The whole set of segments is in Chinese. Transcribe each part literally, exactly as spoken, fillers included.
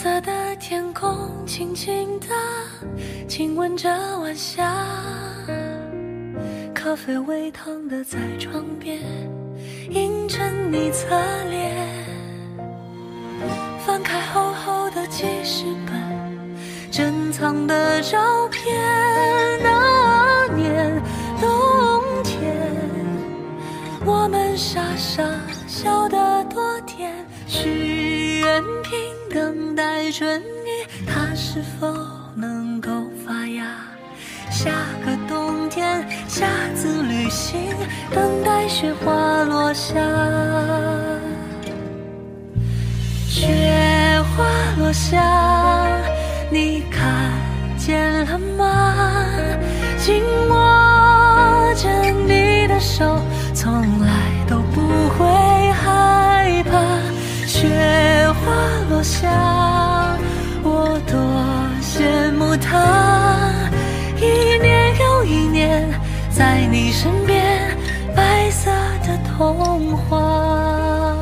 色的天空轻轻地亲吻着晚霞，咖啡微烫的在床边映衬你侧脸，翻开厚厚的记事本，珍藏的照片。那年冬天，我们傻傻笑得多甜，许愿瓶等待春雨，它是否能够发芽？下个冬天，下次旅行，等待雪花落下。雪花落下，你看见了吗？紧握着你的手，从来都不会害怕。雪花落下，我多羡慕它，一年又一年，在你身边，白色的童话。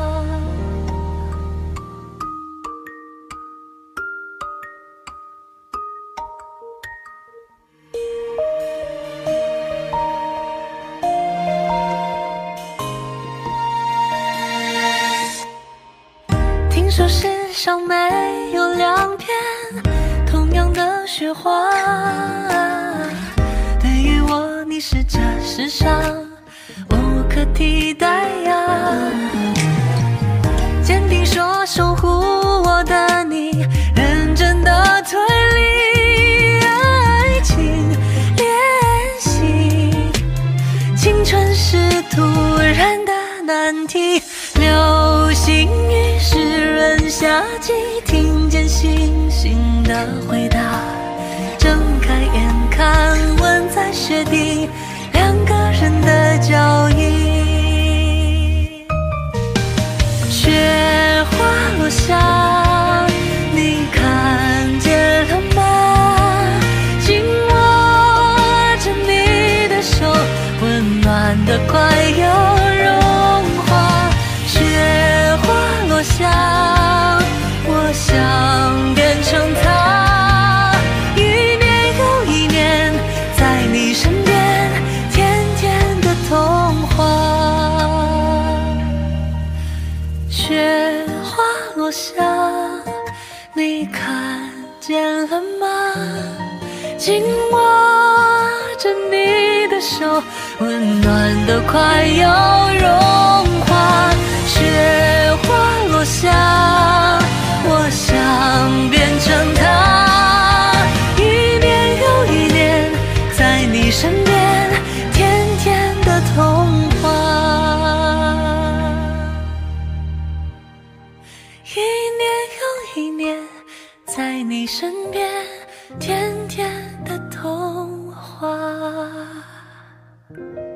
听说世上没有两片同样的雪花，对于我你是这世上无可替代呀。坚定说守护我的你，认真的推理爱情练习，青春是突然的难题，流星雨湿润夏季，听见星星的回答，睁开眼看吻在雪地，两个人的脚印。雪花落下，你看见了吗？紧握着你的手，温暖的快要融化。雪花落下，我想变成她，一年又一年，在你身边，甜甜的童话。雪花落下，你看见了吗？紧握着你的手，温暖的快要融化。雪花落下，我想变成她，一年又一年，在你身边，甜甜的童话。一年又一年，在你身边，甜甜的童话。